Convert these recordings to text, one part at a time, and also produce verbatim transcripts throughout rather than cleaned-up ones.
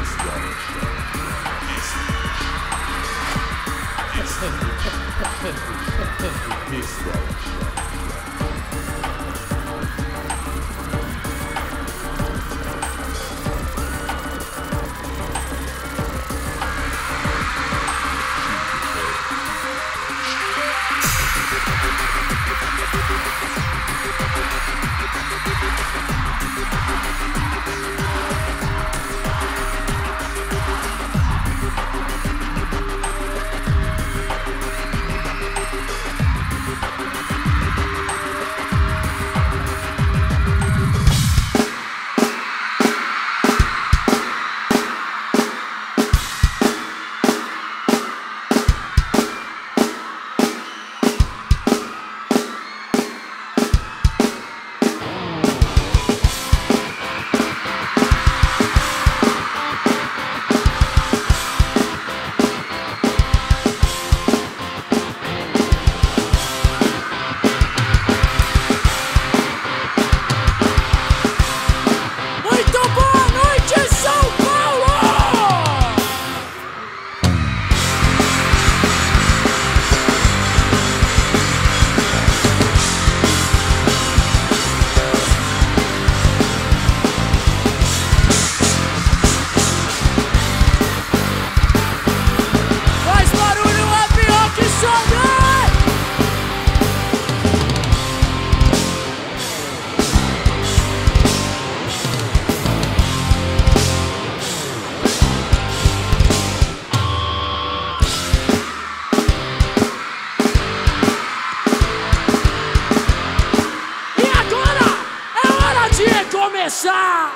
começar!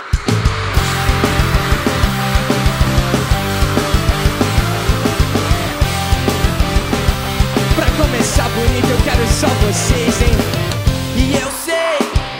Pra começar bonito eu quero só vocês, hein? E eu sei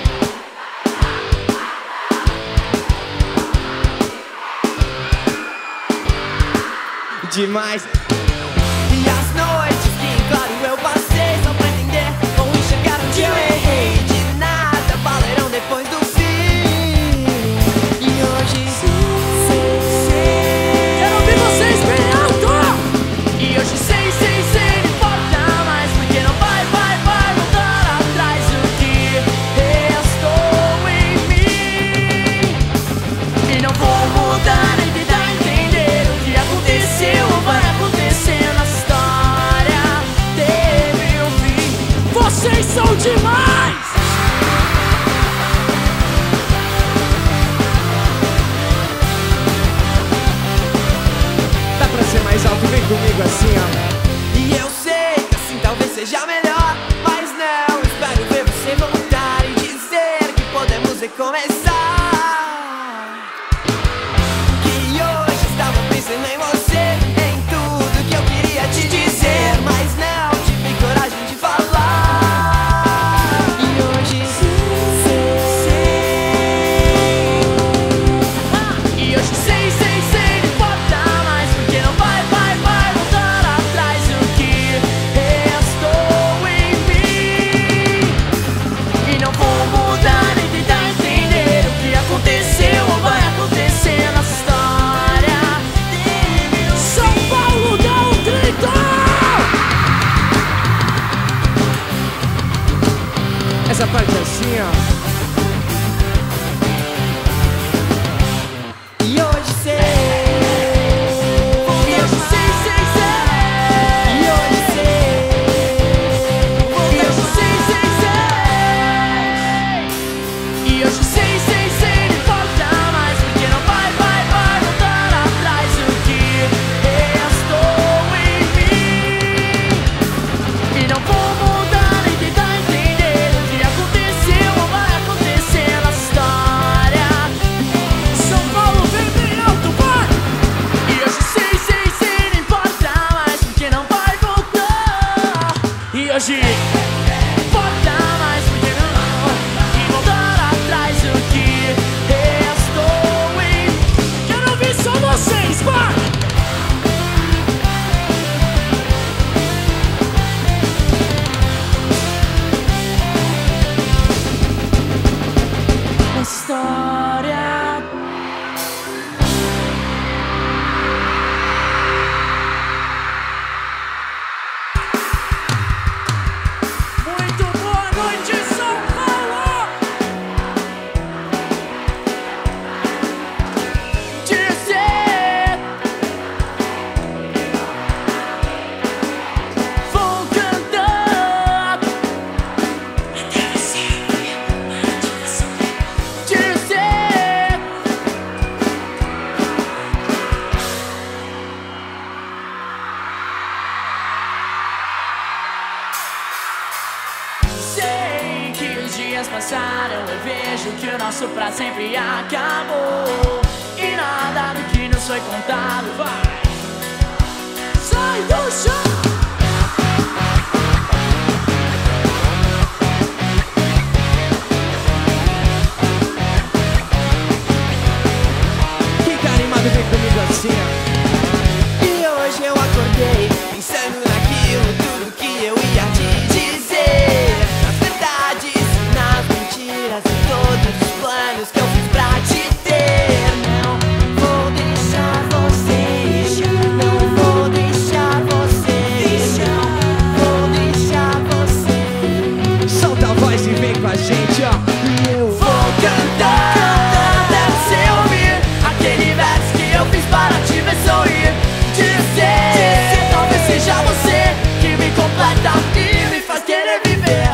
demais. E as noites que em claro eu passei só pra entender ou enxergar onde eu errei. De nada valerão depois do fim. E hoje sei, sei. Quero ouvir vocês bem alto! E hoje sei, sei, sei, não importa mais, porque não vai, vai, vai voltar atrás. O que restou em mim e não vou mudar nem tentar entender o que aconteceu ou vai acontecer. Nossa história teve um fim. Vocês são demais! Dá pra ser mais alto, vem comigo assim, ó. E eu sei que assim talvez seja melhor, mas não, espero ver você voltar e dizer que podemos recomeçar. Que hoje estava pensando em você, em tudo que eu queria te dizer, mas não tive coragem de falar. E hoje sei, sei. Ah, e hoje sei, sei, sei, não importa mais, porque não vai, vai, vai voltar atrás. O que restou em mim e não vou mudar nem tentar entender o que nosso pra sempre acabou. E nada do que nos foi contado vai. Sai do chão. Vem comigo assim, ó. E hoje eu acordei pensando naquilo, tudo que eu ia te dizer. Nas verdades, nas mentiras e todos os planos que eu fiz pra te ter. Não vou deixar você, não vou deixar você, não vou deixar você. Solta a voz e vem com a gente, ó. E eu vou cantar. Eu fiz para te ver sorrir, dizer, talvez seja você que me completa e me faz querer viver.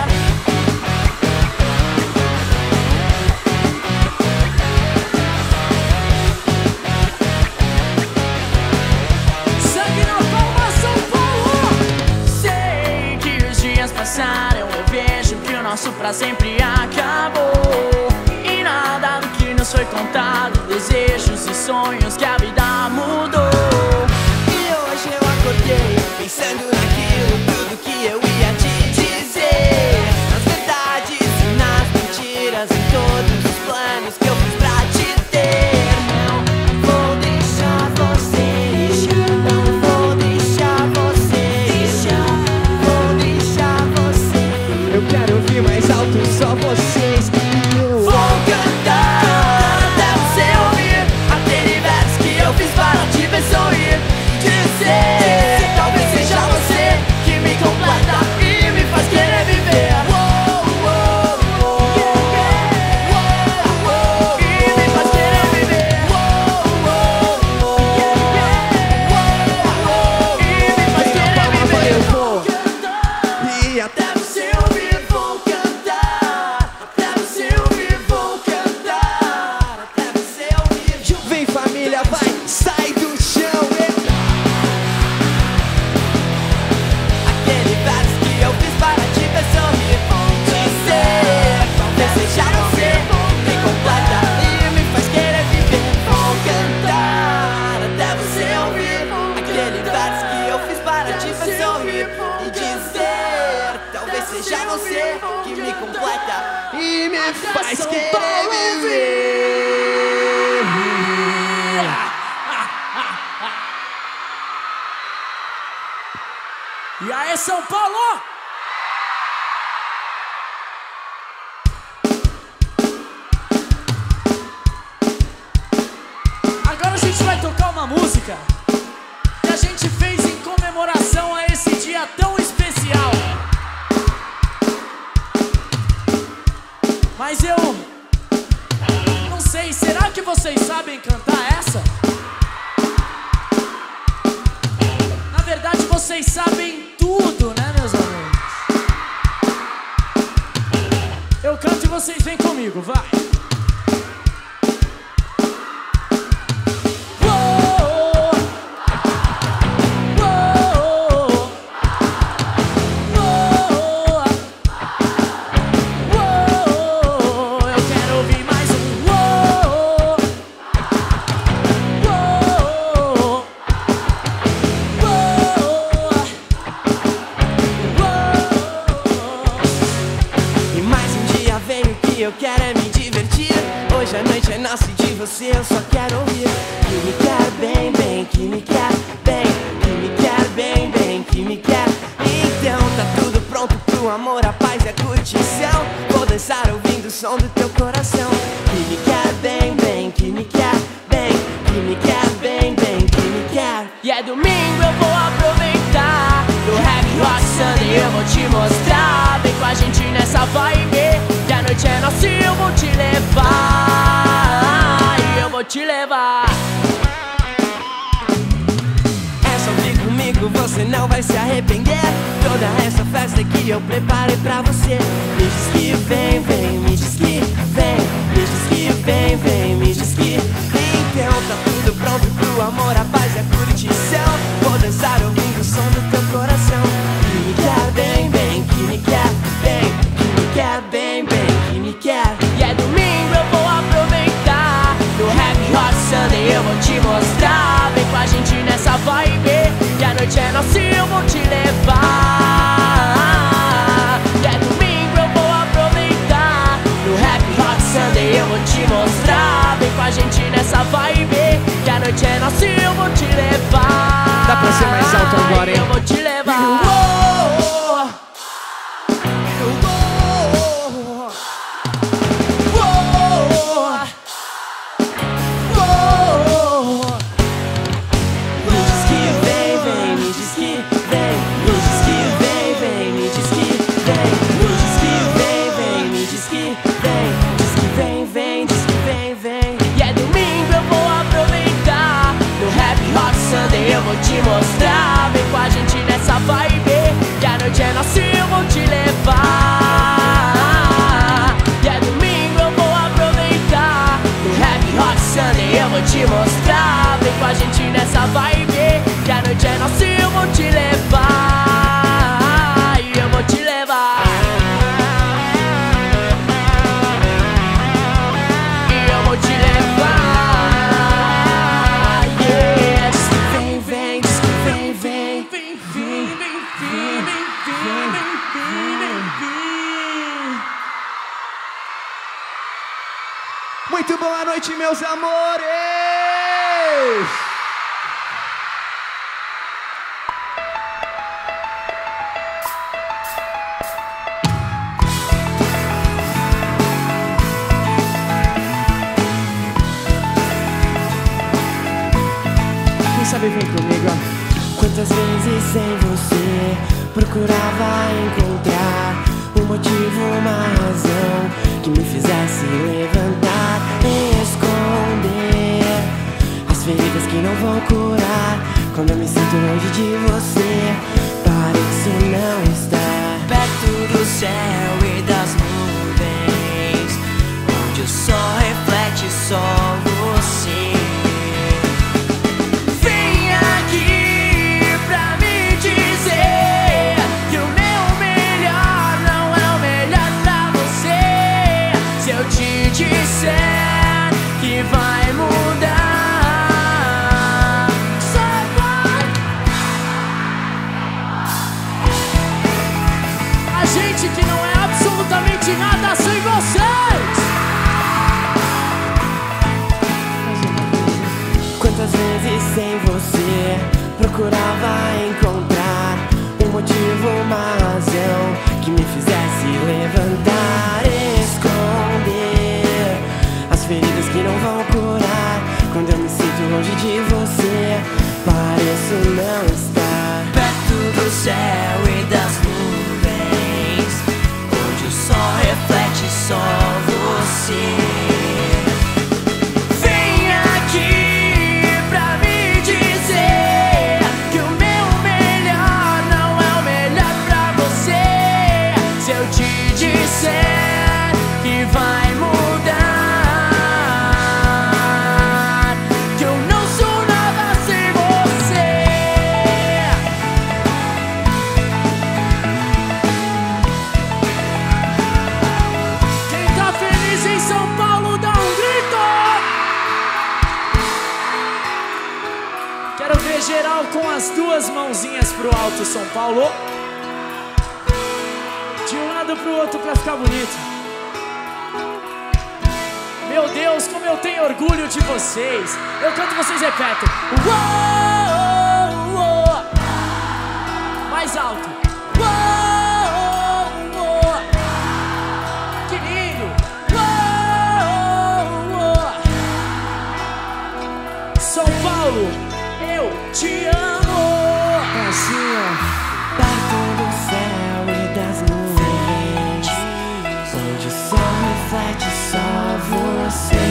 Sangue na palma, São Paulo. Sei que os dias passaram, eu vejo que o nosso pra sempre acabou. E nada do que nos foi contado, desejos e sonhos que a vida mudou. E hoje eu acordei pensando naquilo, tudo que eu ia te dizer. Nas verdades e nas mentiras, em todos os planos que eu fiz pra te ter. Não vou deixar você, não vou deixar você, não vou deixar você. Eu quero ouvir mais alto, só vocês. Eu vou cantar. Sorrir, dizer, talvez seja você que me completa e me faz querer viver. Uou, uou, uou, uou, uou, e me faz querer viver. Uou, uou, uou, uou, e me faz querer viver. Eu vou cantar e até você ouvir vou cantar, até você ouvir vou cantar, até você ouvir. Vem família, vai, sai do chão. Aquele verso que eu fiz para te ver sorrir, dizer, talvez seja você que completa e me faz querer viver. Vou cantar até você ouvir aquele verso que eu fiz para te ver sorrir e dizer, talvez seja você que me completa e me faz querer viver. E aí, São Paulo! Agora a gente vai tocar uma música que a gente fez em comemoração a esse dia tão especial. Mas eu não sei, será que vocês sabem cantar essa? Na verdade, vocês sabem tudo, né, meus amigos? Eu canto e vocês vêm comigo, vai! Eu quero é me divertir. Hoje a noite é nossa e de você eu só quero ouvir. Que me quer bem, bem, que me quer bem, que me quer bem, bem, que me quer. Então tá tudo pronto pro amor, a paz e a curtição. Vou dançar ouvindo o som do teu coração. Que me quer bem, bem, que me quer bem, que me quer bem, bem, que me quer. E é domingo, eu vou aproveitar. No Happy Rock Sunday eu vou te mostrar. Vem com a gente nessa vibe. Que a noite é nossa e eu vou te levar. E eu vou te levar. É só vir comigo, você não vai se arrepender. Toda essa festa que eu preparei pra você. Me diz que vem, vem, me diz que vem. Me diz que vem, vem, me diz que. Então tá tudo pronto pro amor, a paz e a curtição. Vou dançar ouvindo o som do teu coração. Que me quer bem, bem, que me quer bem, que me quer bem, bem, que me quer. E é domingo, eu vou noite é nossa e eu vou te levar. E é domingo, eu vou aproveitar. No Happy Hot Sunday eu vou te mostrar. Vem com a gente nessa vibe, que a noite é nossa e eu vou te levar. Dá pra ser mais alto agora, hein? Eu vou te levar. Eu vou te mostrar, vem com a gente nessa vibe, que a noite é nossa e eu vou te levar. E é domingo, eu vou aproveitar. No Happy Hot Sunday eu vou te mostrar, vem com a gente nessa vibe, que a noite é nossa e eu vou te levar. E eu vou te levar. E eu vou te levar. Muito boa noite, meus amores! Quem sabe vem comigo, ó. Quantas vezes sem você procurava encontrar um motivo, uma razão que me fizesse levantar, esconder as feridas que não vão curar. Quando eu me sinto longe de você, pareço não estar perto do céu e das nuvens, onde o sol reflete só você. Disser que vai mudar, só vai. A gente que não é absolutamente nada sem vocês. Quantas vezes sem você procurava encontrar um motivo, uma razão que me fizesse levantar, esconder as feridas que não vão curar. Quando eu me sinto longe de você, pareço não estar perto do céu e das nuvens, onde o sol reflete só você. Vem aqui pra me dizer que o meu melhor não é o melhor pra você. Se eu te disser que vai mudar, que eu não sou nada sem você. Quem tá feliz em São Paulo, dá um grito. Quero ver geral com as duas mãozinhas pro alto, São Paulo. De um lado pro outro pra ficar bonito. Meu Deus, como eu tenho orgulho de vocês. Eu canto, vocês repetem. Uou, uou. Mais alto. Uou, uou. Que lindo. Uou, uou. São Paulo, eu te amo. Assim, ó, perto do céu e das nuvens, onde o sol reflete só você.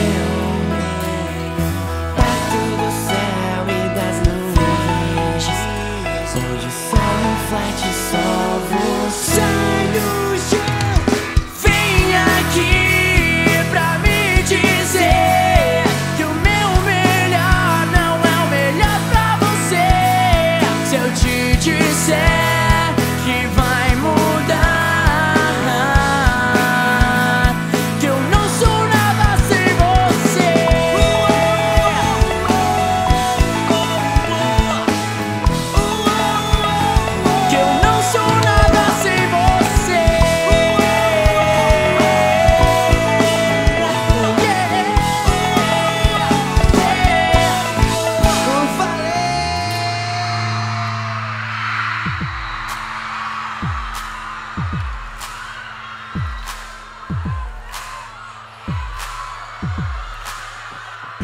Perto do céu e das nuvens, onde o sol reflete só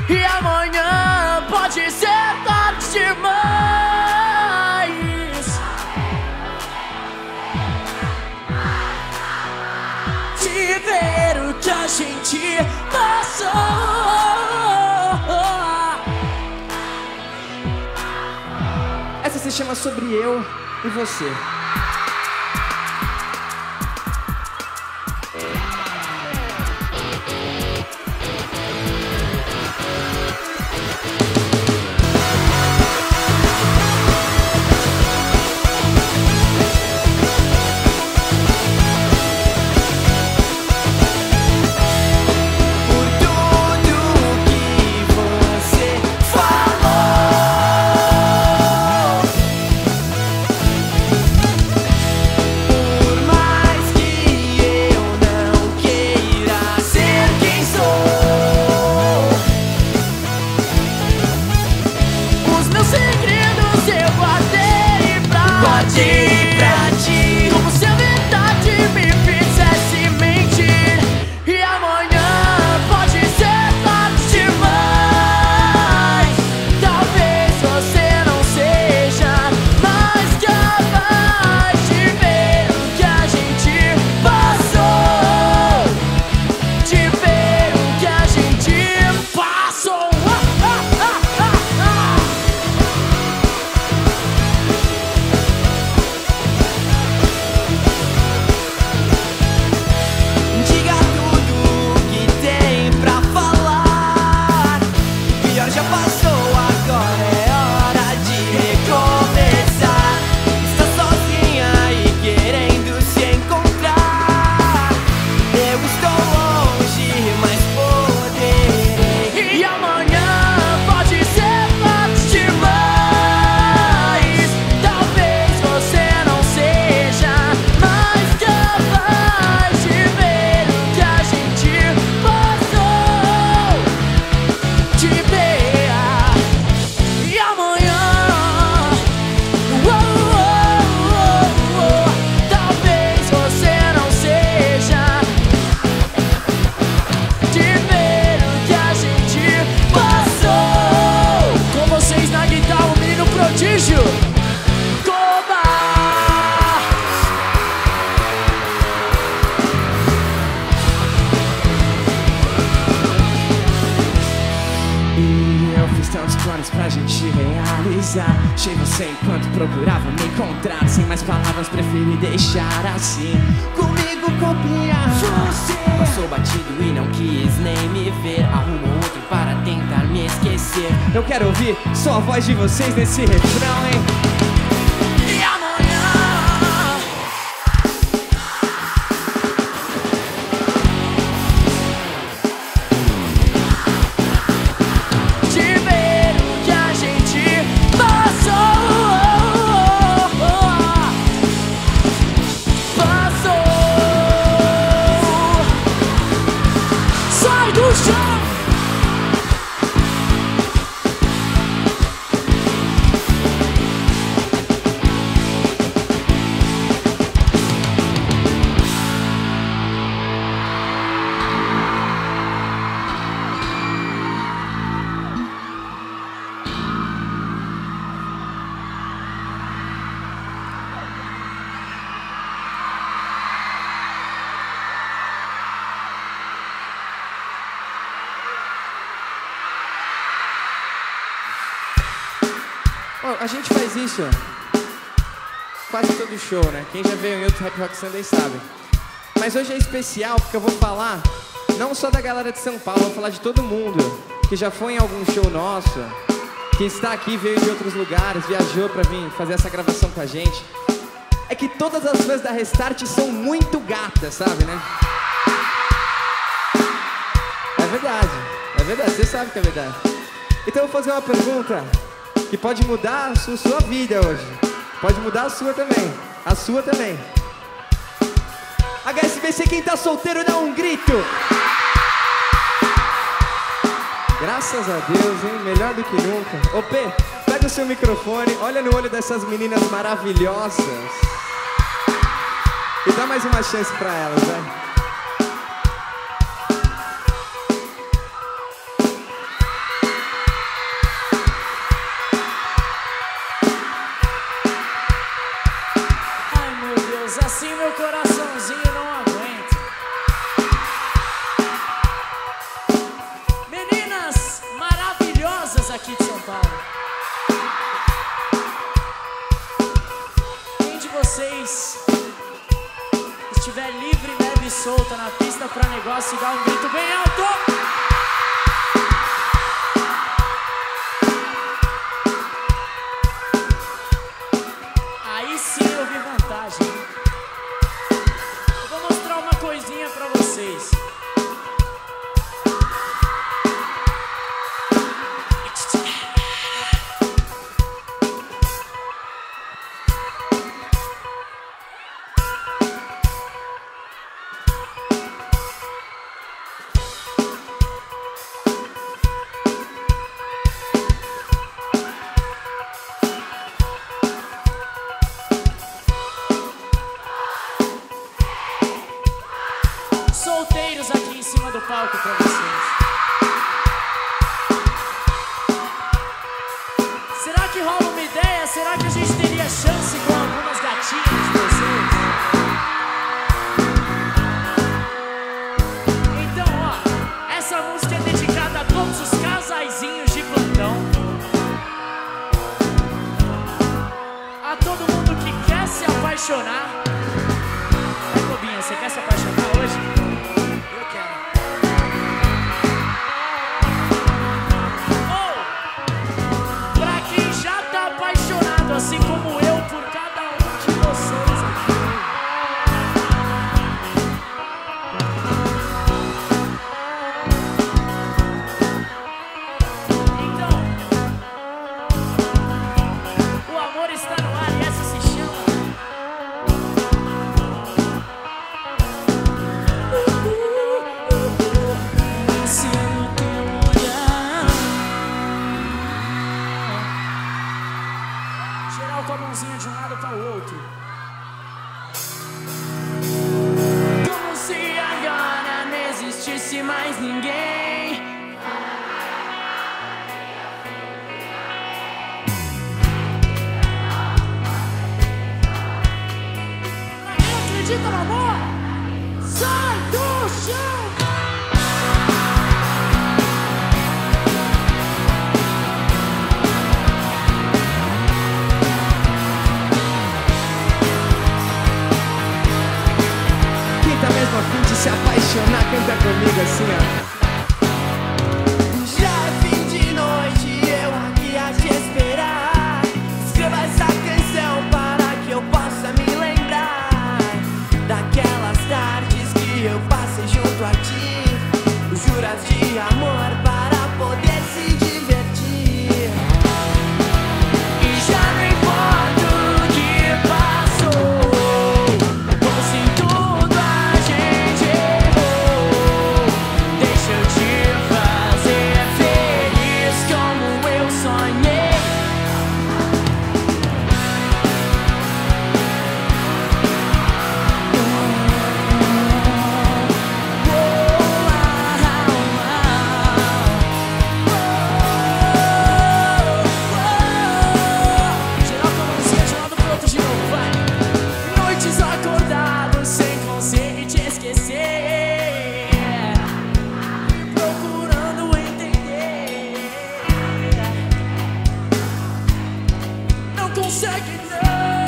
E amanhã pode ser tarde demais. De ver o que a gente passou. Essa se chama Sobre Eu e Você. Pra gente realizar. Achei você enquanto procurava me encontrar. Sem mais palavras preferi deixar assim. Comigo copiar você. Passou batido e não quis nem me ver. Arrumou outro para tentar me esquecer. Eu quero ouvir só a voz de vocês nesse refrão, hein? E amanhã a gente faz isso quase todo show, né? Quem já veio em outro Happy Rock Sunday sabe. Mas hoje é especial porque eu vou falar não só da galera de São Paulo, eu vou falar de todo mundo que já foi em algum show nosso, que está aqui, veio de outros lugares, viajou pra vir fazer essa gravação com a gente. É que todas as fãs da Restart são muito gatas, sabe, né? É verdade, é verdade, você sabe que é verdade. Então eu vou fazer uma pergunta que pode mudar a sua, sua vida hoje. Pode mudar a sua também. A sua também. H S B C, quem tá solteiro dá um grito. Graças a Deus, hein? Melhor do que nunca. Ô P, pega o seu microfone, olha no olho dessas meninas maravilhosas e dá mais uma chance pra elas, vai. solta na pista pra negócio e dá um grito bem alto. Aí sim eu vi vantagem. Eu vou mostrar uma coisinha pra vocês. Solteiros aqui em cima do palco pra vocês. Será que rola uma ideia? Será que a gente teria chance com algumas gatinhas de vocês? Então, ó, essa música é dedicada a todos os casaizinhos de plantão, a todo mundo que quer se apaixonar. Vai, Bobinha, você quer se apaixonar hoje? Assim como eu por cada um de vocês aqui. Então, o amor está no ar e essa se chama uh, uh, uh, uh. Se no teu olhar, geral com a mãozinha de um lado para o outro. Como se agora não existisse mais ninguém. Pra quem acredita no amor, sai do chão. Mesmo a fim de se apaixonar, canta comigo assim, ó. Já é fim de noite, eu aqui a te esperar. Escreva essa canção para que eu possa me lembrar daquelas tardes que eu passei junto a ti. Juras de amor para poder se divertir. E já não importa o que passou, como se tudo a gente errou. Deixa eu te fazer feliz como eu sonhei. Geral com a mãozinha de um lado pro outro de novo, vai. Noites acordados sem conseguir te esquecer, procurando entender. Não consegue não.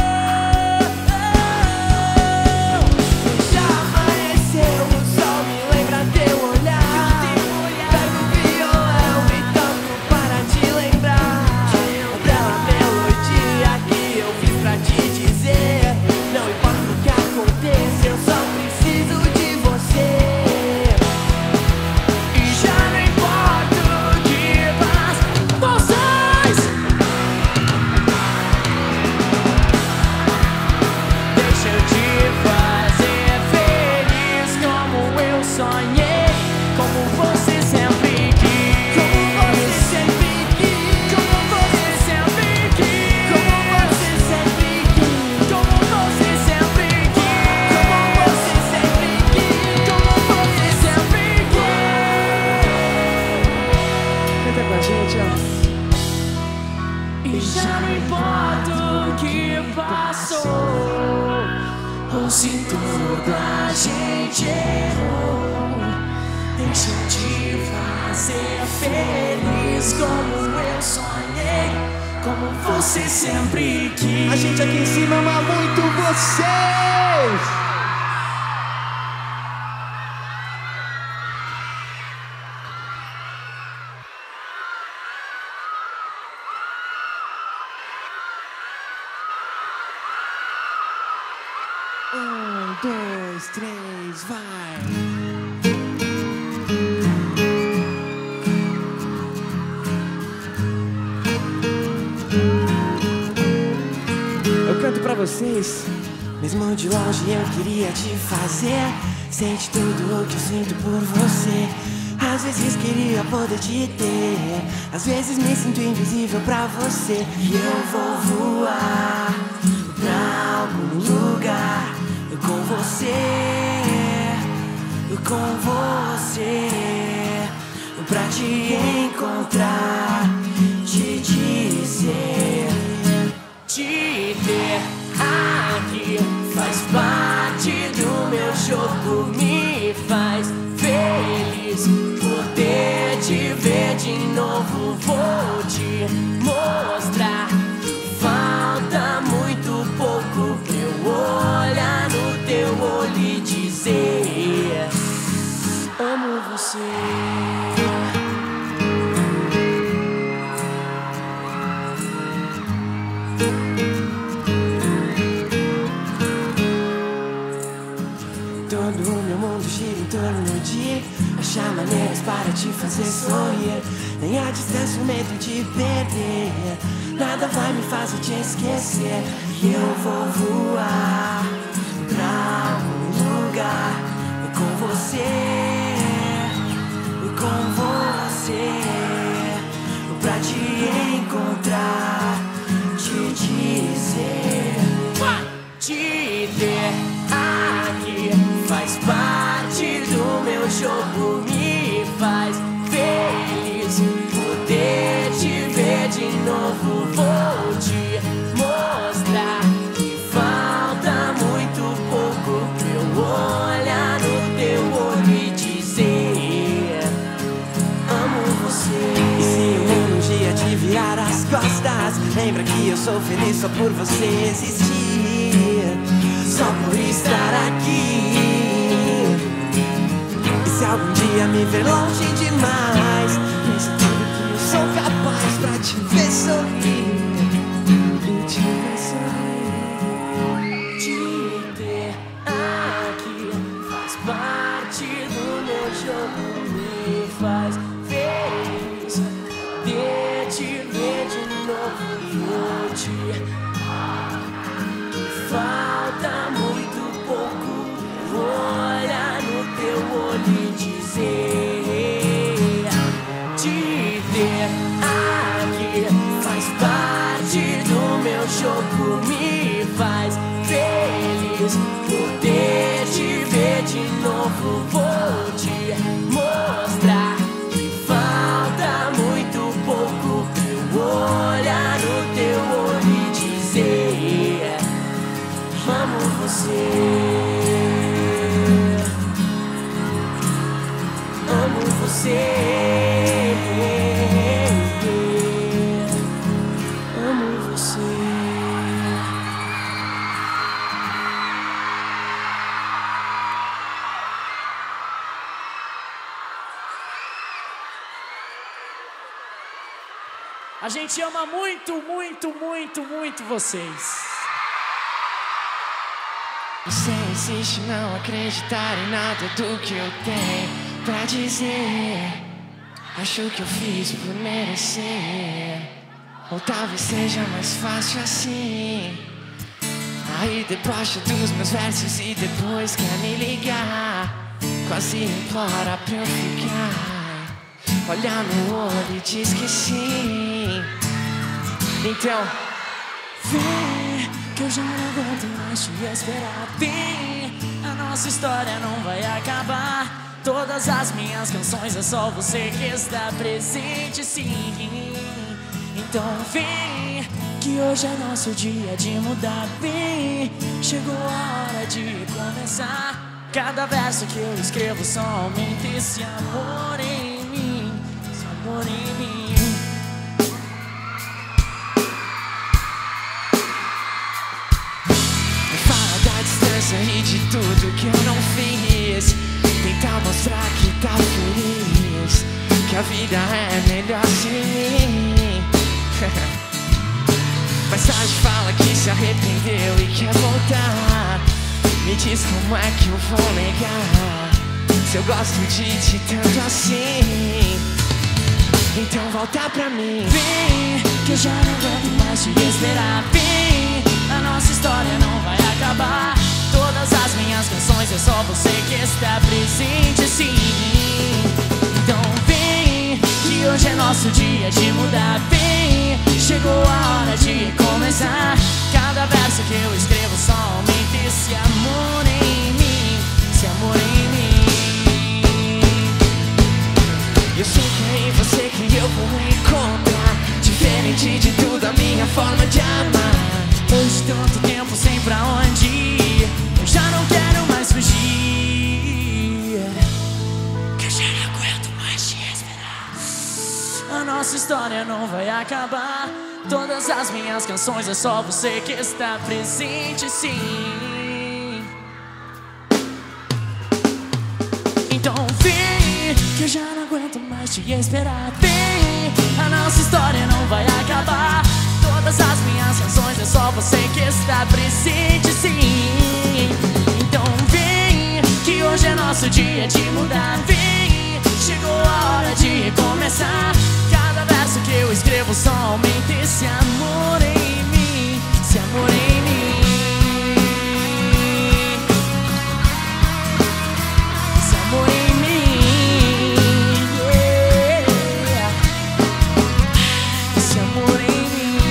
Já amanheceu, o sol me lembra teu olhar. Pego o violão e toco para te lembrar daquela melodia que eu fiz pra te dizer. Não importa o que aconteça, eu só preciso de você. E já não importa o que passa, vocês. Deixa eu te fazer feliz como eu sonhei, como você sempre quis. Como você sempre quis. Como você sempre quis. Como você sempre quis. Como você sempre quis. Como você sempre quis. Como você sempre quis. Canta com a gente, ó. E já não importa o que passou, ou se tudo a gente errou. Deixa eu te fazer feliz como eu sonhei, como você sempre quis. A gente aqui em cima ama muito vocês. dois, três, vai! Eu canto pra vocês. Mesmo de longe eu queria te fazer sente tudo o que eu sinto por você. Às vezes queria poder te ter, às vezes me sinto invisível pra você. E eu vou voar pra algum lugar com você, com você, pra te encontrar, te dizer, te ter aqui faz parte do meu jogo, me faz feliz poder te ver de novo. Vou te mostrar que falta muito pouco pra eu olhar no teu olho e dizer: amo você. Todo o meu mundo gira em torno de achar maneiras para te fazer sorrir. Nem a distância, o medo de perder, nada vai me fazer te esquecer. E eu vou voar pra algum lugar com você, com você, pra te encontrar, te dizer, te ter aqui faz parte do meu jogo, me faz feliz poder te ver de novo. Vou te mostrar que falta muito pouco pra eu olhar no teu olho e dizer: amo você. E se o mundo um dia te virar as costas, lembra que eu sou feliz só por você existir, só por estar aqui. E se algum dia me ver longe demais, pense tudo que eu sou capaz pra te ver sorrir e te ver sorrir. Te ter aqui faz parte do meu jogo, me faz feliz de te ver de novo. Vou te falta muito pouco, vou olhar no teu olho e dizer: te ter aqui faz parte do meu jogo, me faz feliz poder te ver de novo. Vou te mostrar que falta muito pouco pra eu olhar no teu olho e dizer: amo você, amo você, amo você. A gente ama muito, muito, muito, muito vocês. Você insiste em não acreditar em nada do que eu tenho pra dizer. Acho que eu fiz por merecer, ou talvez seja mais fácil assim. Aí debocha dos meus versos e depois quer me ligar, quase implora pra eu ficar. Olha no olho e diz que sim. Então vem, que eu já não aguento mais te esperar. Vem, a nossa história não vai acabar. Todas as minhas canções é só você que está presente, sim. Então vem, que hoje é nosso dia de mudar. Vem, chegou a hora de começar. Cada verso que eu escrevo só aumenta esse amor em mim, esse amor em mim. E de tudo que eu não fiz, tentar mostrar que tá feliz, que a vida é melhor sem. Mas a gente fala que se arrependeu e quer voltar. Me diz como é que eu vou negar se eu gosto de ti tanto assim. Então volta pra mim. Vem, que eu já não aguento mais te esperar. Vem, a nossa história não vai acabar. Todas as minhas canções é só você que está presente, sim. Então vem, que hoje é nosso dia de mudar. Vem, chegou a hora de começar. Cada verso que eu escrevo só aumenta esse amor em mim, esse amor em mim. Eu sei que é em você que eu vou encontrar, diferente de tudo, a minha forma de amar. Depois de tanto tempo sem pra onde ir, eu já não quero mais fugir, que eu já não aguento mais te esperar. A nossa história não vai acabar. Todas as minhas canções é só você que está presente, sim. Então vem, que eu já não aguento mais te esperar. Vem, a nossa história não vai acabar. Todas as minhas canções é só você que está presente, sim. Então vem, que hoje é nosso dia de mudar. Vem, chegou a hora de começar. Cada verso que eu escrevo só aumenta esse amor em mim, esse amor em mim, esse amor em mim, yeah. Esse amor em mim.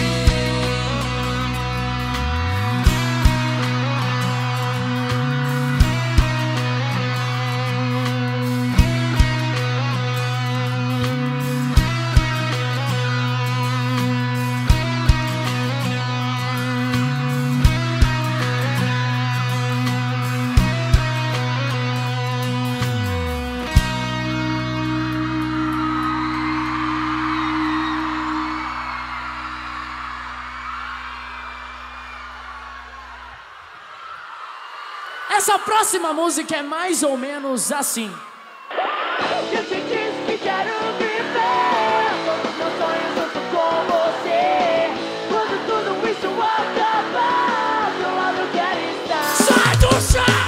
Essa próxima música é mais ou menos assim. Eu te disse que quero viver todos meus sonhos junto com você. Quando tudo isso acabar, ao teu lado eu quero estar. Sai do chão!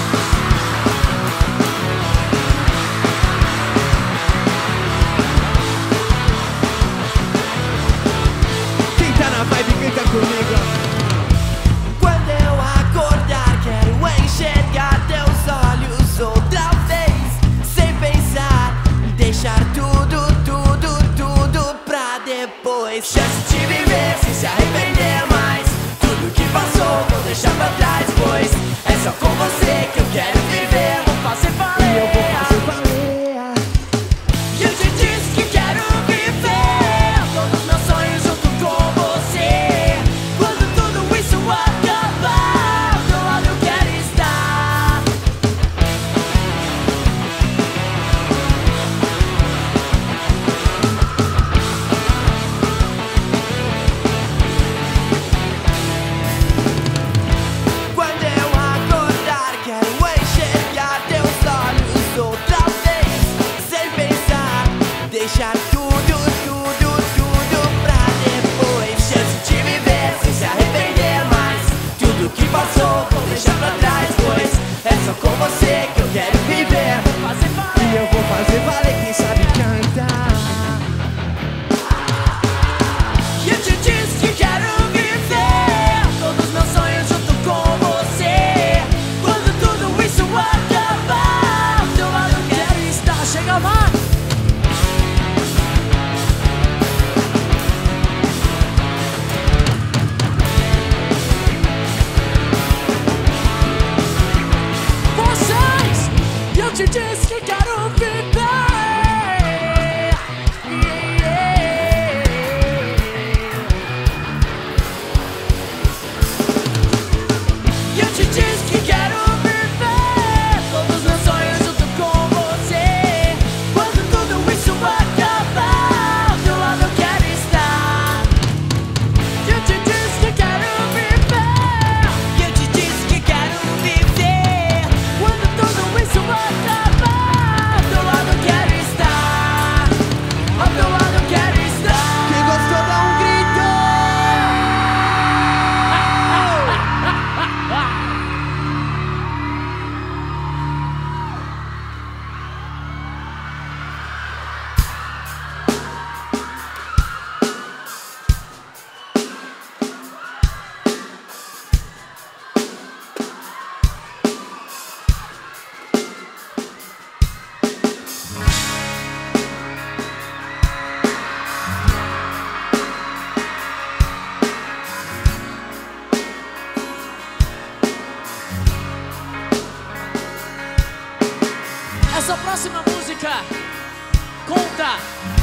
Quem tá na vibe canta comigo. Quando eu acordar, quero enxergar teus olhos outra vez, sem pensar, deixar tudo, tudo, tudo pra depois. Chance de viver sem se arrepender mais. Tudo que passou vou deixar pra trás, pois é só com você que eu quero viver. Vou fazer valer. E eu vou fazer valer. Eu te disse que quero viver todos meus sonhos junto com você. Quando tudo isso acabar, ao teu lado eu quero estar. Quando eu acordar, quero enxergar teus olhos outra vez, sem pensar, deixar tudo, tudo, tudo pra depois. Chance de viver sem se arrepender mais. Tudo que passou vou deixar pra trás, pois é só com você que eu quero viver. Vou fazer valer. E eu vou fazer valer quem sabe cantar. Eu te disse que quero viver todos meus sonhos junto com você. Quando tudo isso acabar, ao teu lado eu quero estar. Chega mais!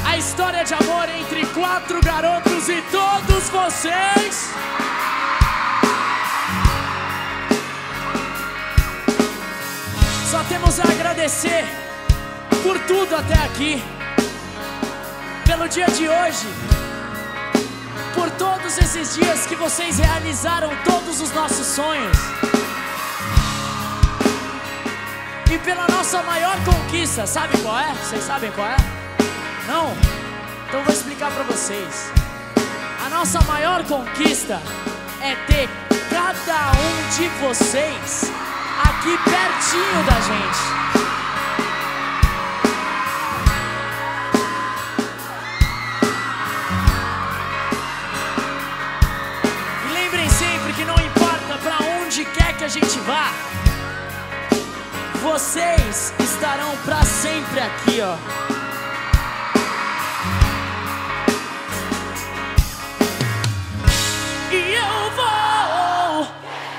a história de amor entre quatro garotos e todos vocês. Só temos a agradecer por tudo até aqui, pelo dia de hoje, por todos esses dias que vocês realizaram todos os nossos sonhos, e pela nossa maior conquista. Sabe qual é? Vocês sabem qual é? Não? Então eu vou explicar pra vocês. A nossa maior conquista é ter cada um de vocês aqui pertinho da gente. E lembrem sempre que não importa pra onde quer que a gente vá, vocês estarão pra sempre aqui, ó. E eu vou.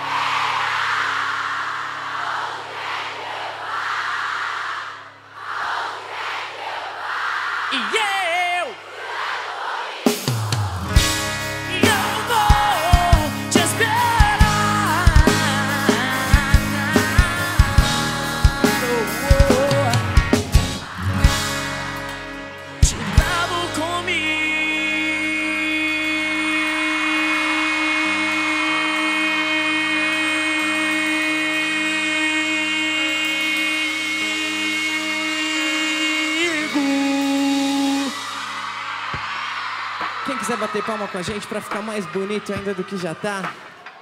E eu. E eu vou te esperar. Te levo comigo. Quem quiser bater palma com a gente pra ficar mais bonito ainda do que já tá.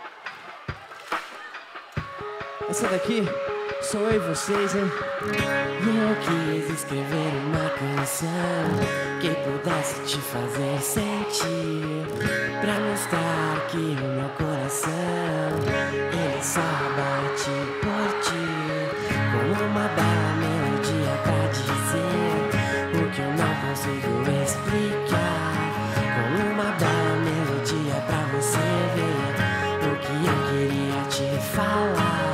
Essa daqui sou eu e vocês, hein? Eu quis escrever uma canção que pudesse te fazer sentir, pra mostrar que o meu coração, ele só bate por ti, com uma bela melodia pra dizer o que eu não consigo explicar, com uma bela melodia pra você ver o que eu queria te falar.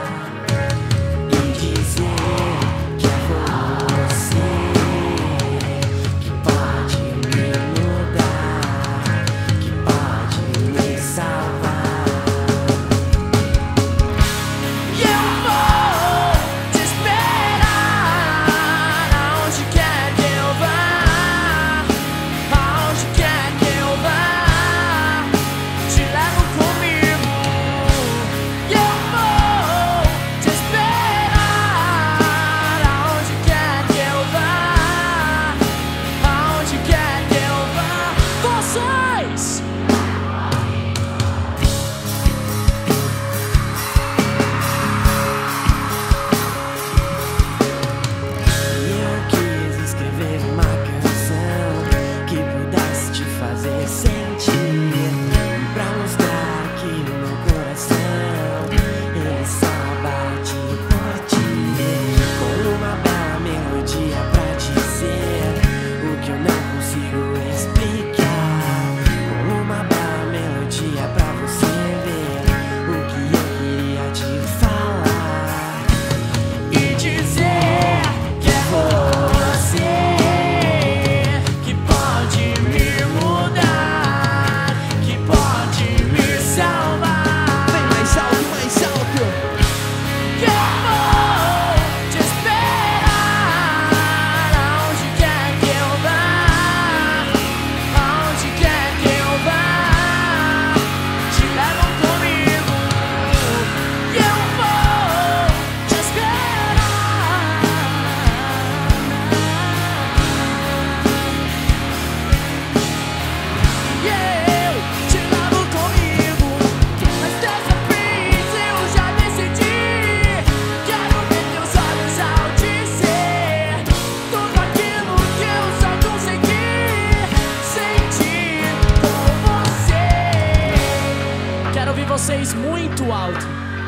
Vocês muito alto.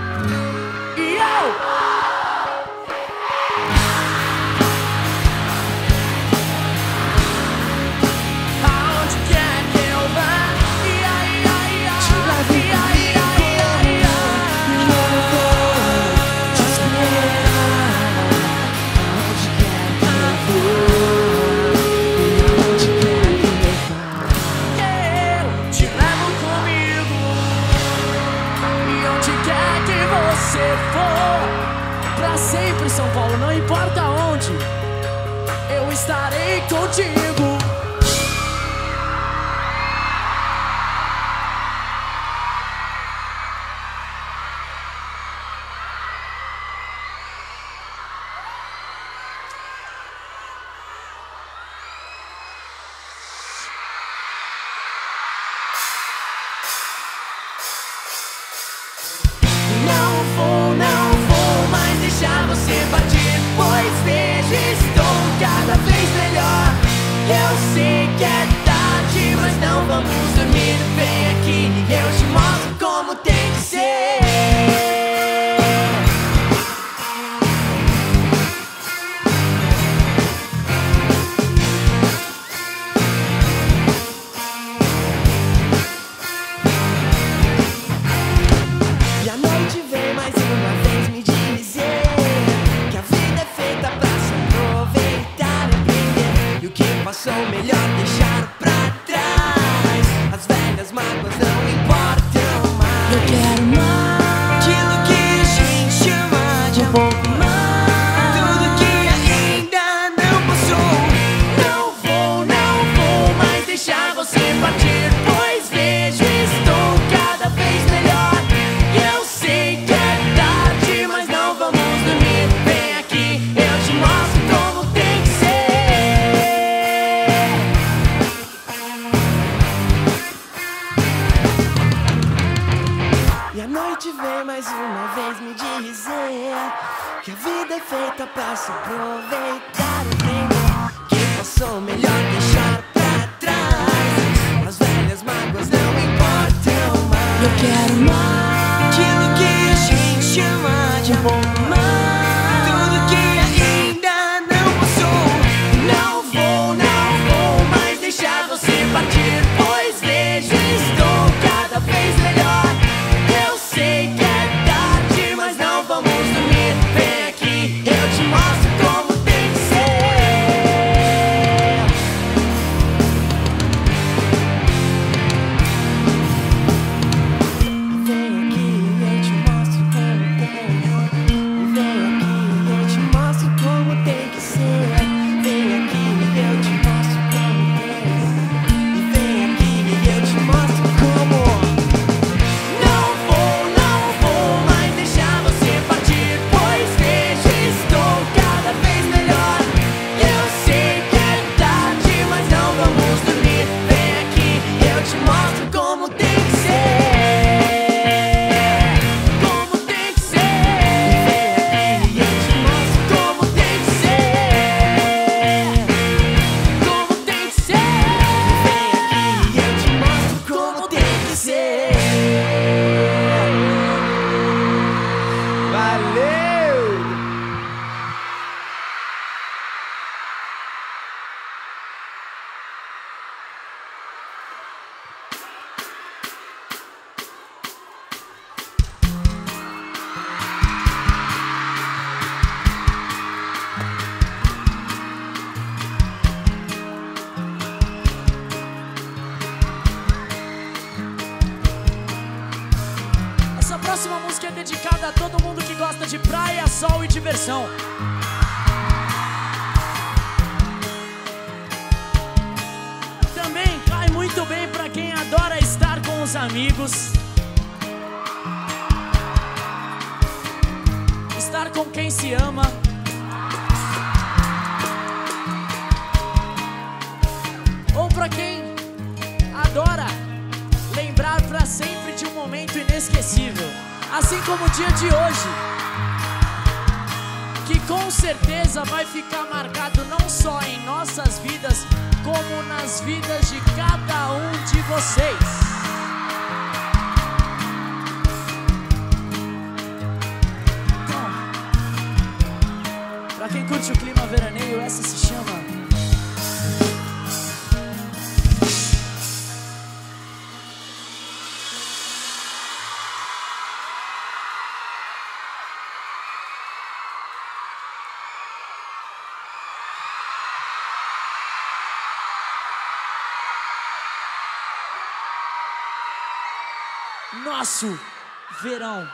E eu aonde quer que eu vá, e aí, aí, aí, te levo e aí, aí, aí, aí, eu vou te esperar. Aonde quer que eu vou, e aonde Eu sei que é tarde, mas não vamos dormir. Vem aqui e eu te mostro como tem que ser. E a noite vem mais uma vez me dizer que a vida é feita pra se aproveitar e aprender. E o que passou melhor deixar pra trás. As velhas mágoas não importam mais. Eu quero mais Aquilo que a gente chama de amor. Tudo que ainda não passou. Não vou, não vou mais deixar você partir, pois vejo estou cada vez melhor. E eu sei que é tarde, mas não vamos dormir. Vem aqui, eu te mostro como tem que ser. E a noite vem mais uma vez me dizer que a vida é feita pra se aproveitar e aprender. Quem passou melhor deixar pra trás. As velhas mágoas não importam mais. Eu quero mais Aquilo que a gente chama de amor. Tudo que ainda não passou. Não vou, não vou mais deixar você partir, pois vejo estou cada vez melhor. Eu sei que é tarde, mas não vamos dormir. Vem aqui, eu te mostro como tem que ser. Vem aqui, eu te mostro como tem. Vem aqui, eu te mostro como tem que ser. Vem aqui, eu te mostro como tem. Vem aqui, eu te mostro como. Não vou, não vou mais deixar você partir, pois vejo estou cada vez melhor. Eu sei que é tarde, mas não vamos dormir. Vem aqui, eu te mostro como tem que ser. Como tem que ser. Vem aqui, eu te mostro como tem que ser. Como tem que ser. Vem aqui, eu te mostro como tem que ser. Valeu! Essa próxima música é dedicada a todo mundo que gosta de praia, sol e diversão. Também cai muito bem pra quem adora estar com os amigos, estar com quem se ama. Ou pra quem adora lembrar pra sempre de um momento inesquecível, assim como o dia de hoje, que com certeza vai ficar marcado não só em nossas vidas, como nas vidas de cada um de vocês. Então, pra quem curte o clima veraneio, essa se chama Nosso Verão.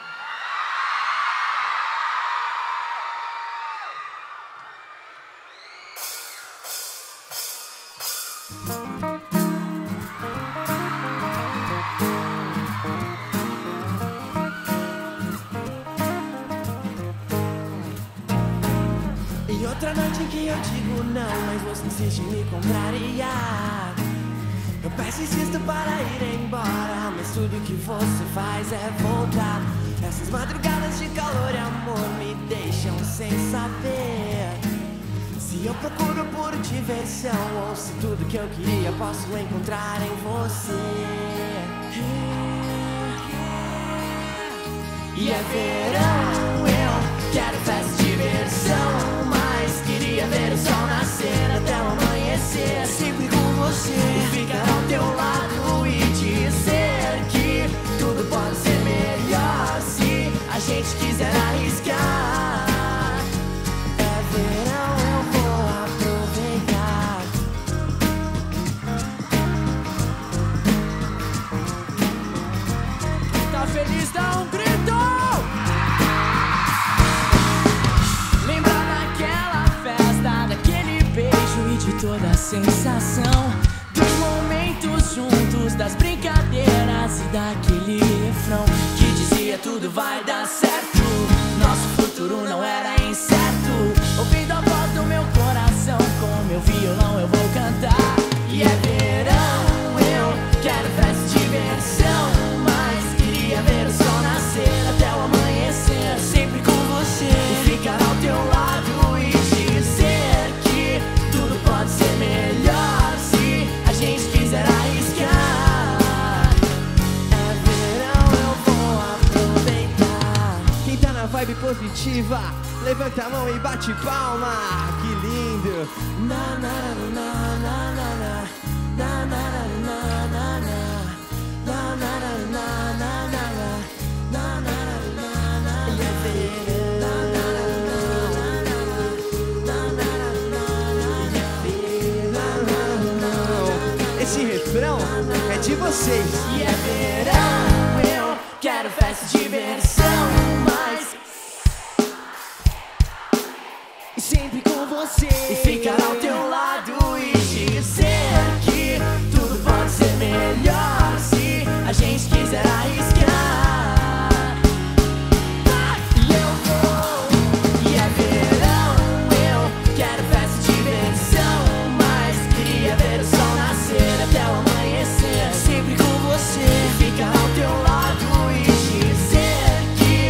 E outra noite em que eu digo não, mas você insiste em me contrariar. Eu peço e insisto para ir embora, mas tudo que você faz é voltar. Essas madrugadas de calor e amor me deixam sem saber Se eu procuro por diversão, ou se tudo que eu queria posso encontrar em você. E é verão, eu quero festa e diversão, mas queria ver o sol nascer até o amanhecer, sempre com você, e ficar ao teu lado e dizer que tudo pode ser melhor se a gente quiser arriscar. É verão, eu vou aproveitar. Tá feliz, dá um grito! Lembra daquela festa, daquele beijo e de toda a sensação dos momentos juntos, das brincadeiras e daquele refrão que dizia tudo vai dar certo, nosso futuro não era incerto. Ouvindo a voz do meu coração, com meu violão eu vou cantar. E é verão, eu quero festa e diversão, mas queria ver o sol nascer até o amanhecer, sempre com você, e ficar ao teu lado e dizer que tudo pode ser melhor se a gente quiser arriscar. É verão, eu vou aproveitar. Quem tá na vibe positiva, levanta a mão e bate palma. Que lindo! Na na na na na na na na na na na na na na na na na na na. E é verão. Esse refrão é de vocês. E é verão, eu quero festa e diversão, mas e sempre com você, e ficar ao teu lado e dizer que tudo pode ser melhor se a gente quiser arriscar. E eu vou, e é verão, eu quero festa e diversão, mas queria ver o sol nascer até o amanhecer, sempre com você, e ficar ao teu lado e dizer que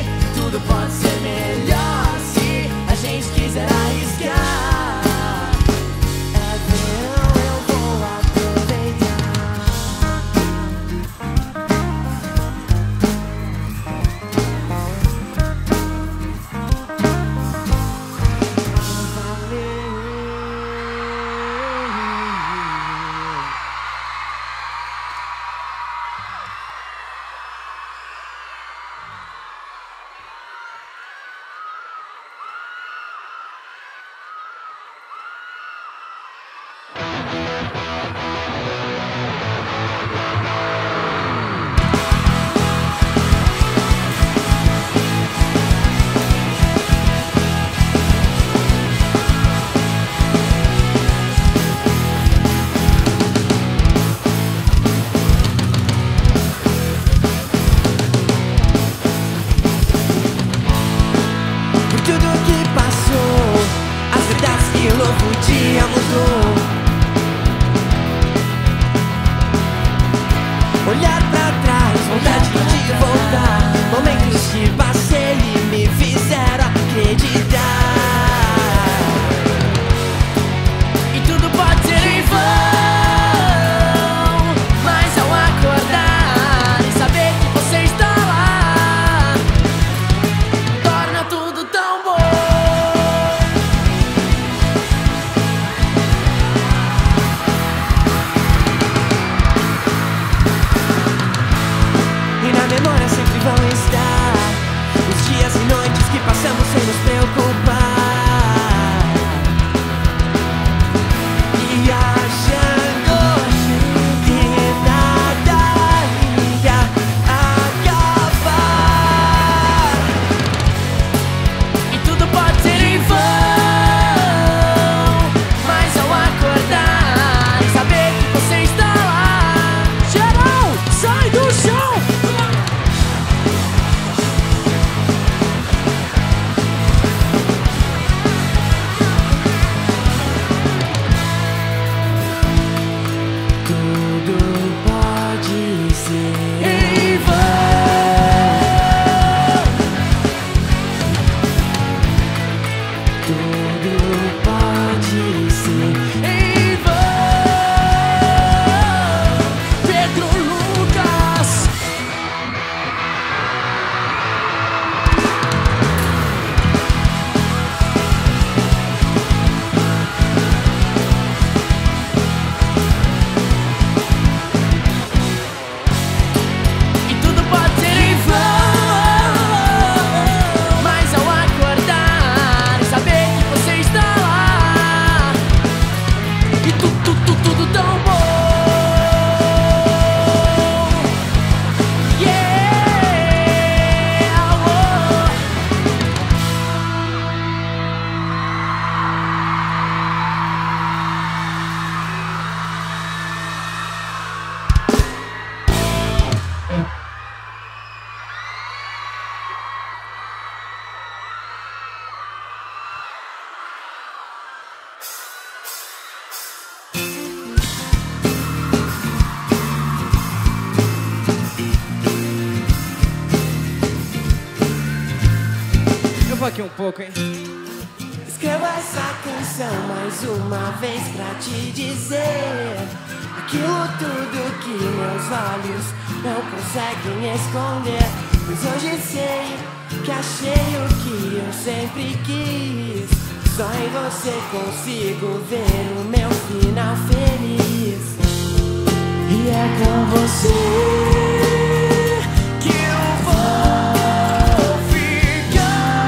pouco, hein? Escreva essa canção mais uma vez pra te dizer aquilo tudo que meus olhos não conseguem esconder. Pois hoje sei que achei o que eu sempre quis. Só em você consigo ver o meu final feliz. E é com você que eu vou ficar.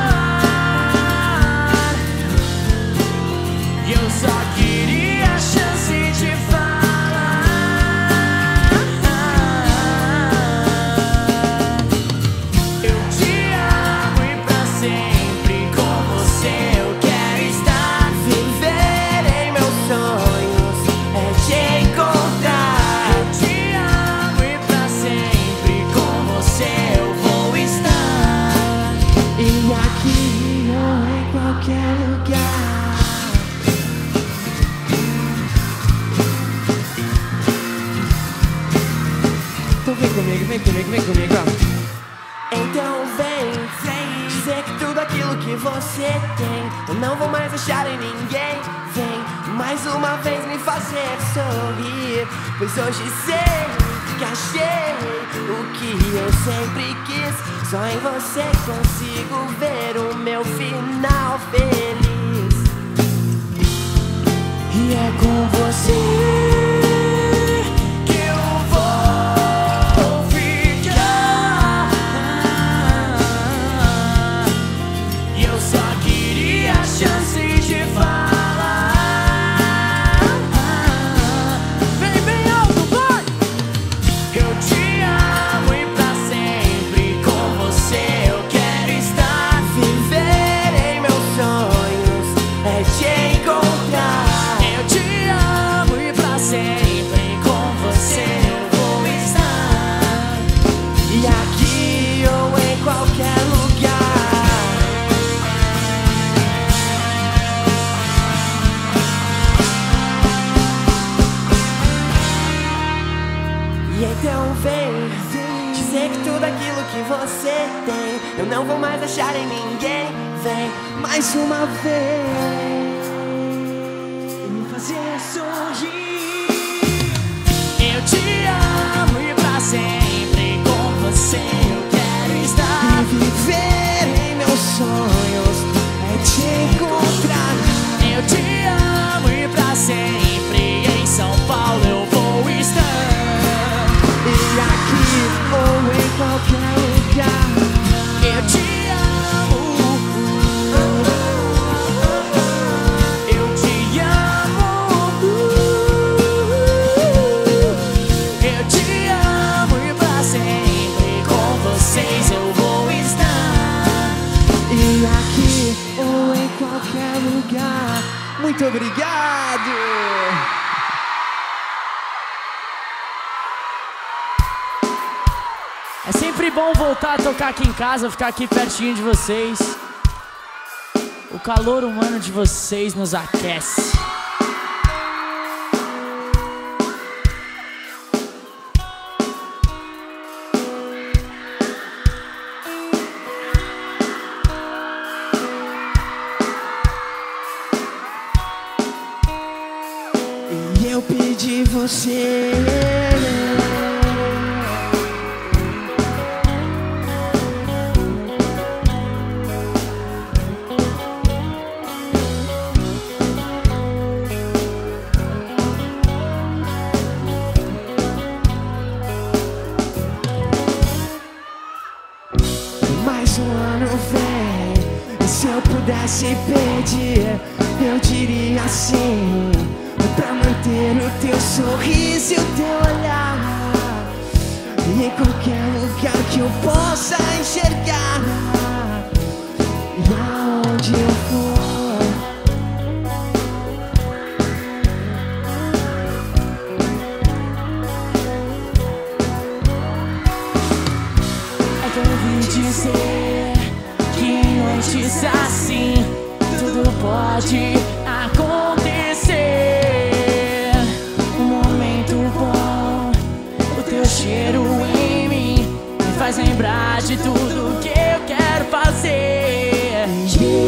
E eu só queria a chance de falar. Eu te amo e pra sempre com você eu quero estar. Viver em meus sonhos é te encontrar. Eu te amo e pra sempre com você eu vou estar. E aqui ou em qualquer lugar. Então vem comigo, vem comigo, vem comigo, ó. Então vem, vem dizer que tudo aquilo que você tem eu não vou mais deixar em ninguém. Vem mais uma vez me fazer sorrir, pois hoje sei que achei o que eu sempre quis. Só em você consigo ver o meu final feliz. E é com você você tem eu não vou mais deixar em ninguém. Vem mais uma vez me fazer sorrir. Eu te amo e pra sempre com você eu quero estar. E viver em meus sonhos é te encontrar. Eu te amo e pra sempre em São Paulo eu vou estar. E aqui ou em qualquer lugar. Eu te amo. Eu te amo. Eu te amo e pra sempre com vocês eu vou estar. E aqui ou em qualquer lugar. Muito obrigado! É sempre bom voltar a tocar aqui em casa, ficar aqui pertinho de vocês. O calor humano de vocês nos aquece. E eu pedi você. Mais um ano vem. E se eu pudesse pedir, eu diria sim, pra manter o teu sorriso e o teu olhar. E em qualquer lugar que eu possa enxergar. E aonde eu for, dizer que em noites assim tudo pode acontecer. Um momento bom, o teu cheiro em mim me faz lembrar de tudo que eu quero fazer.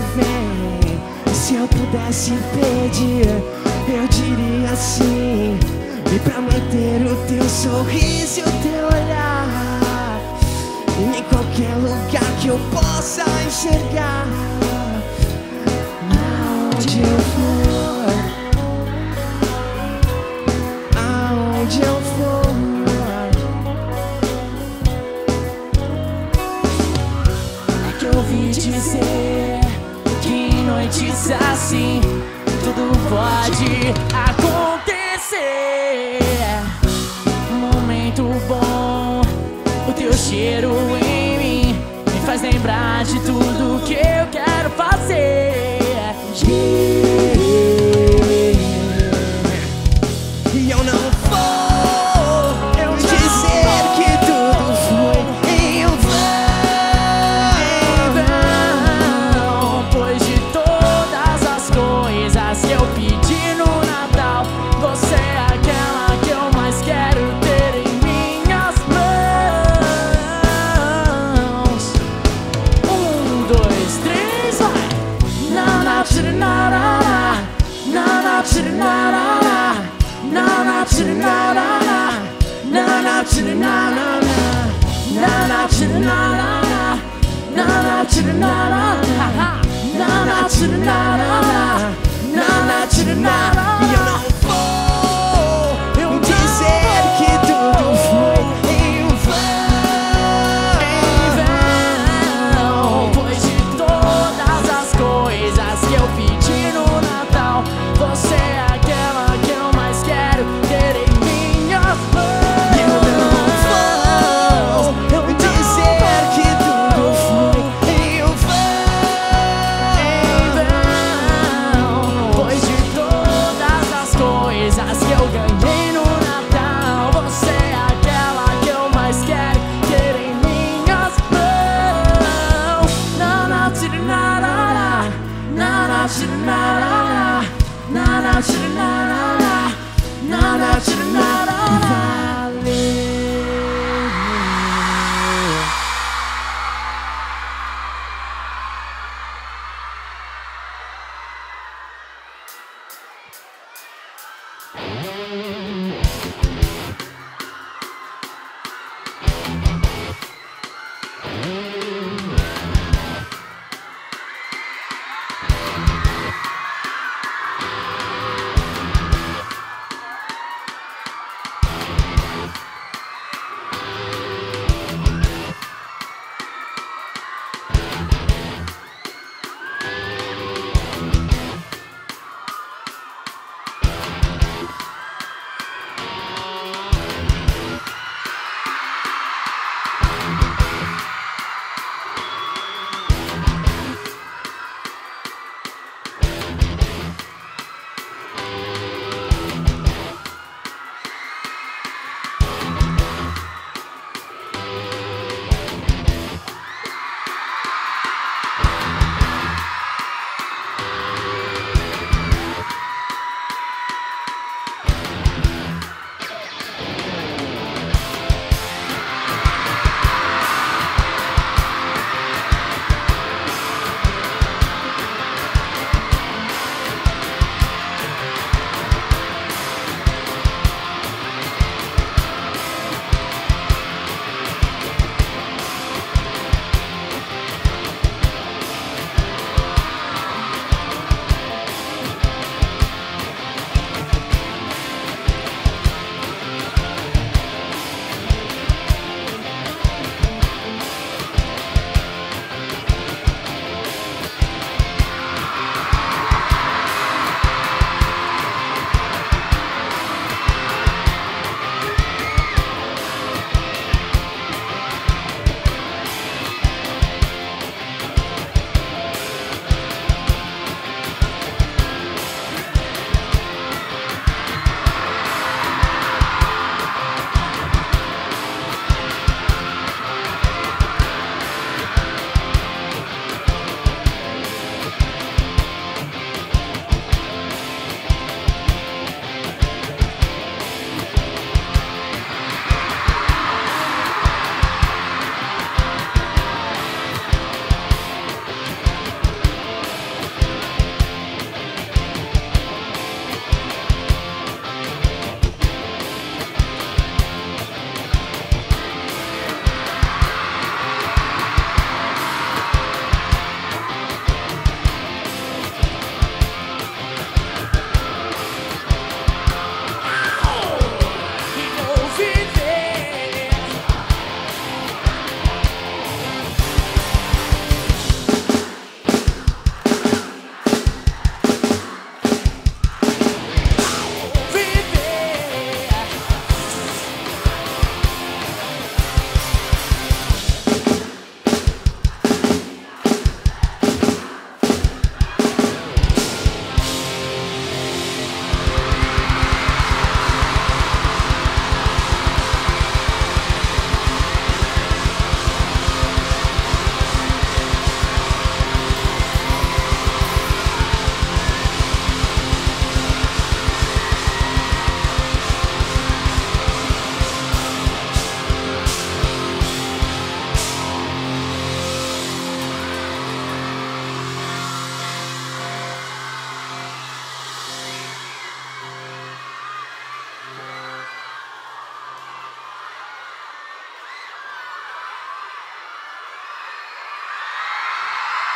vem. Se eu pudesse pedir, eu diria sim. E pra manter o teu sorriso e o teu olhar, em qualquer lugar que eu possa enxergar, aonde eu for, aonde eu for, é que eu ouvi dizer que em noites assim tudo pode acontecer. Momento bom, o teu cheiro em mim me faz lembrar de tudo que eu quero fazer. E eu não vou eu dizer que tudo foi em vão, pois de todas as coisas que eu pedi no Natal, você é aquela que eu mais quero ter em minhas mãos. Um, dois, três, vai! Na na tira na na na, na na tira na na na, na na tira na na na, na na tira na na na, na na tira na na na, na na tira na na na, na na tira na na na, na na tira na na. E eu não vou eu dizer que tudo foi em vão, pois de todas as coisas que eu pedi no Natal, você é aquela que eu mais quero ter em minhas mãos. E eu não vou eu dizer que tudo foi em vão, pois de todas as coisas que eu ganhei no Natal, você é aquela que eu mais quero ter em minhas mãos. Na na tira na na na, na na tira na na na, na na tira na na na, na na tira na na.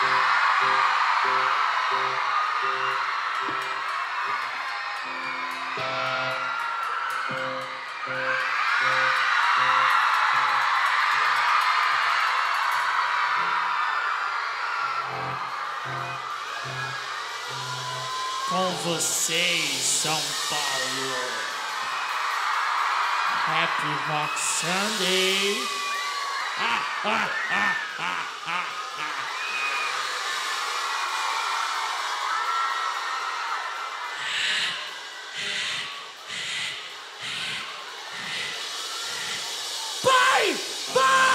Com vocês, São Paulo. Happy Rock Sunday. Ah, ah, ah, ah, ah, ah. Vai! Vai!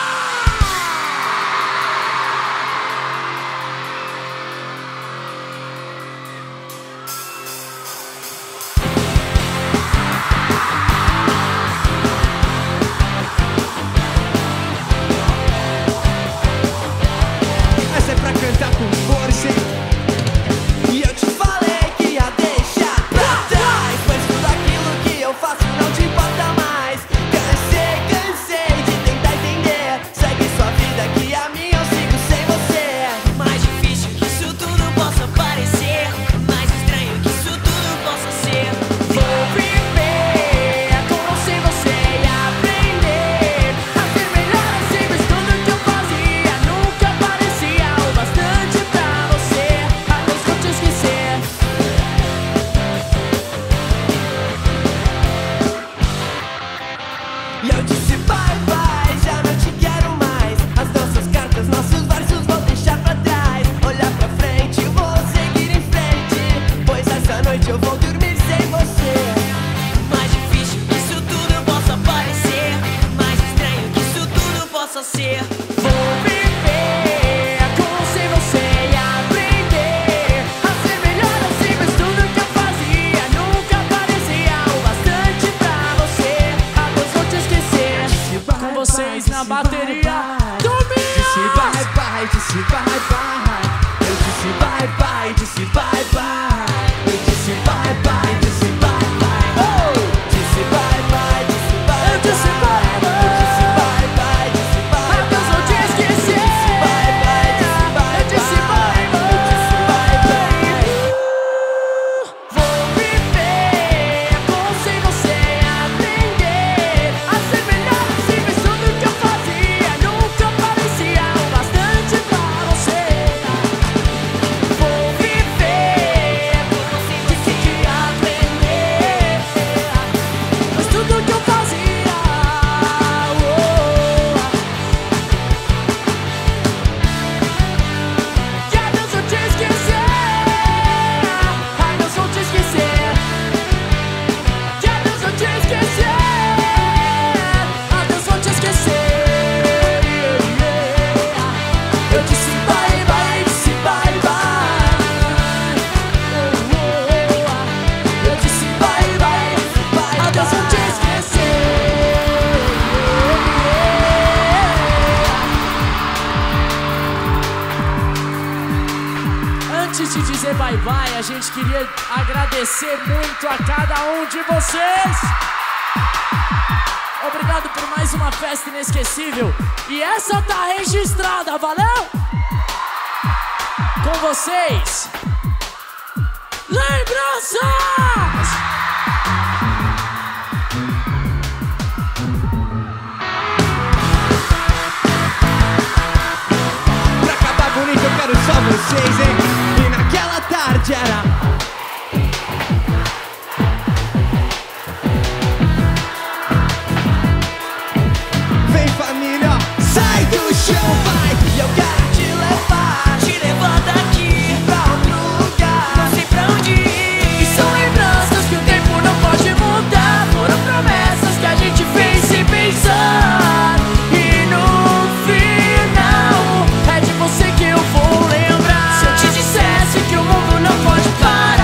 Essa é pra cantar com força, hein? E eu te falei que ia deixar pra trás, pois tudo aquilo que eu faço não te importa mais. Cansei, cansei de tentar entender. Segue sua vida que a minha eu sigo sem você. Mais difícil que isso tudo possa parecer, mais estranho que isso tudo possa ser. Vou viver como sem você e aprender a ser melhor assim, mas tudo que eu fazia nunca parecia o bastante pra você. Adeus, vou te esquecer. E eu disse bye bye, já não te quero mais. As nossas cartas, nossos versos vou deixar pra trás. Olhar pra frente, vou seguir em frente, pois essa noite eu vou dormir sem você. Mais difícil que isso tudo possa parecer, mais estranho que isso tudo possa ser. Vou viver como sem você e aprender a ser melhor assim, mas tudo que eu fazia nunca parecia o bastante pra você. Adeus, vou te esquecer. Com vocês na bateria, Disse Tominha! bye bye, disse bye bye. Eu disse bye bye, disse bye bye. Eu disse bye bye, disse bye bye. Oh! Disse bye bye, disse bye Eu disse bye bye. Eu disse bye bye, disse bye Adeus, vou te esquecer. Disse bye bye, disse bye Eu disse bye bye. Eu disse bye bye. Vou viver como sem você e aprender a ser melhor assim, mas tudo que eu fazia nunca parecia o bastante pra você. Vou viver como sem você e aprender, mas tudo que eu fazia, oh, que adeus vou te esquecer. Ai, Deus, vou te esquecer. Que adeus vou te esquecer. Adeus, vou te esquecer. Eu disse bye bye, disse bye bye. Eu disse bye bye, adeus, vou te esquecer. Antes de dizer bye bye, a gente queria agradecer muito a cada um de vocês. Obrigado por mais uma festa inesquecível. E essa tá registrada, valeu? Com vocês, lembranças! Pra acabar bonito eu quero só vocês, hein? E naquela tarde era vem família, sai do chão, vai. E eu quero te levar, Te levar daqui, pra outro lugar. não sei pra onde ir. E são lembranças que o tempo não pode mudar. Foram promessas que a gente fez sem pensar. E no final é de você que eu vou lembrar. Se eu te dissesse que o mundo não pode parar,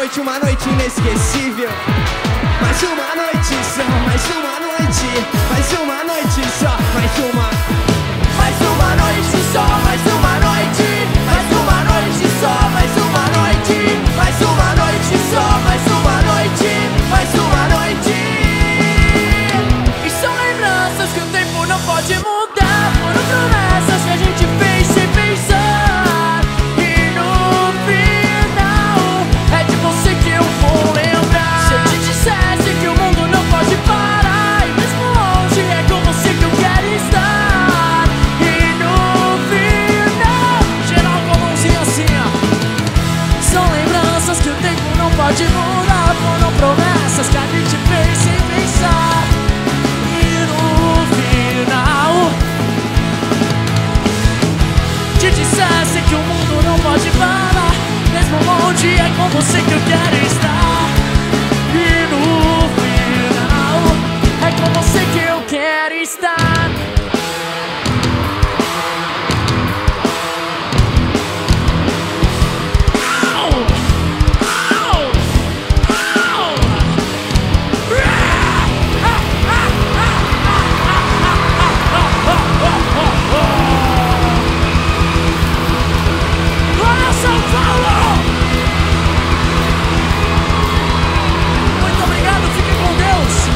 noite, uma noite inesquecível. Mais uma noite só, mais uma noite. Mais uma noite só, mais uma. Mais uma noite só, mais uma noite. Mais uma noite só, mais uma noite. Mais uma noite só, mais uma noite. Mais uma noite. E são lembranças que o tempo não pode mudar. Foram promessas que a gente fez sem pensar. E no final é de você que eu vou lembrar. Se eu te dissesse que o mundo não pode parar, e mesmo longe é com você que eu quero estar. E no final, geral com a mãozinha assim, ó. São lembranças que o tempo não pode mudar. Foram promessas que a gente fez sem pensar. E no final te dissesse que o mundo não pode parar, mesmo longe é com você que eu quero estar. E no final é com você que eu quero estar. Au! Au! Au! Ah! Ah! Olha São Paulo! Muito obrigado, fique com Deus!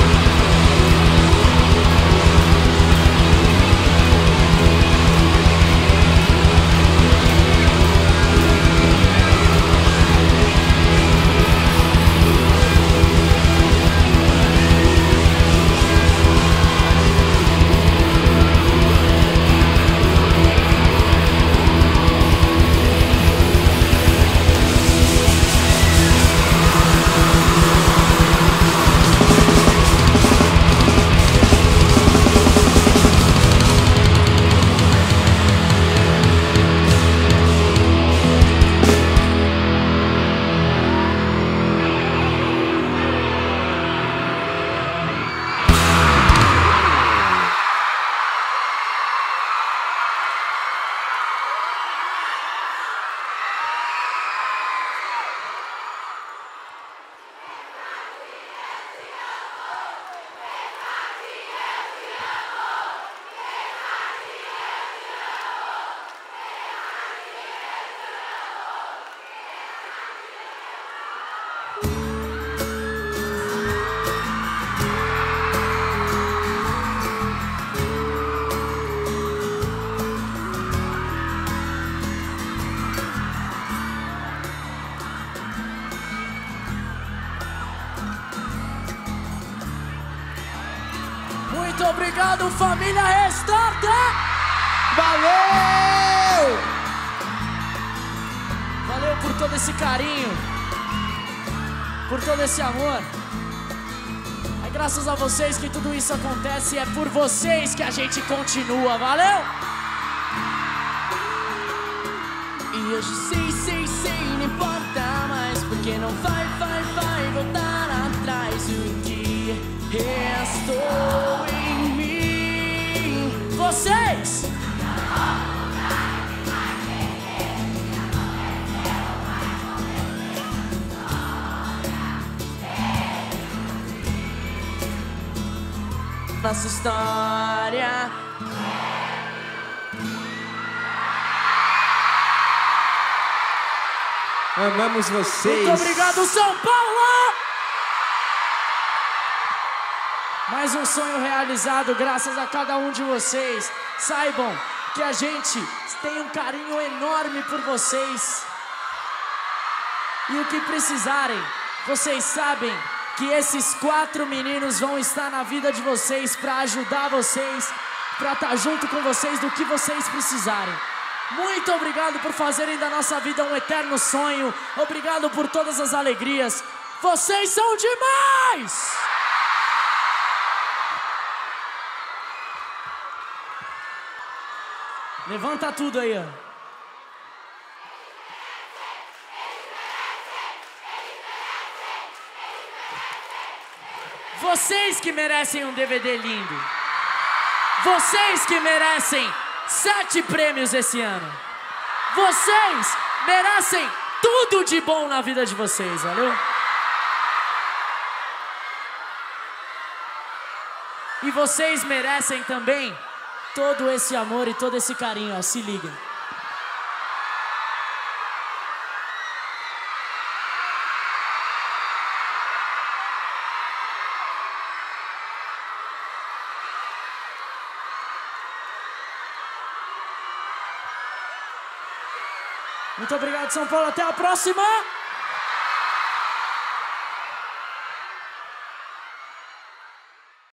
Muito obrigado, família Restart! Valeu! Valeu por todo esse carinho, por todo esse amor. É graças a vocês que tudo isso acontece e é por vocês que a gente continua, valeu? E hoje sei, sei, sei, não importa mais, porque não vai, vai, vai voltar atrás. O que restou em mim? Vocês! Nossa história. Amamos vocês. Muito obrigado, São Paulo! Mais um sonho realizado graças a cada um de vocês. Saibam que a gente tem um carinho enorme por vocês. E o que precisarem, vocês sabem que esses quatro meninos vão estar na vida de vocês para ajudar vocês, para estar junto com vocês do que vocês precisarem. Muito obrigado por fazerem da nossa vida um eterno sonho. Obrigado por todas as alegrias. Vocês são demais! Levanta tudo aí, ó. Vocês que merecem um D V D lindo. Vocês que merecem sete prêmios esse ano. Vocês merecem tudo de bom na vida de vocês, valeu? E vocês merecem também todo esse amor e todo esse carinho, ó, se liguem. Muito obrigado, São Paulo. Até a próxima!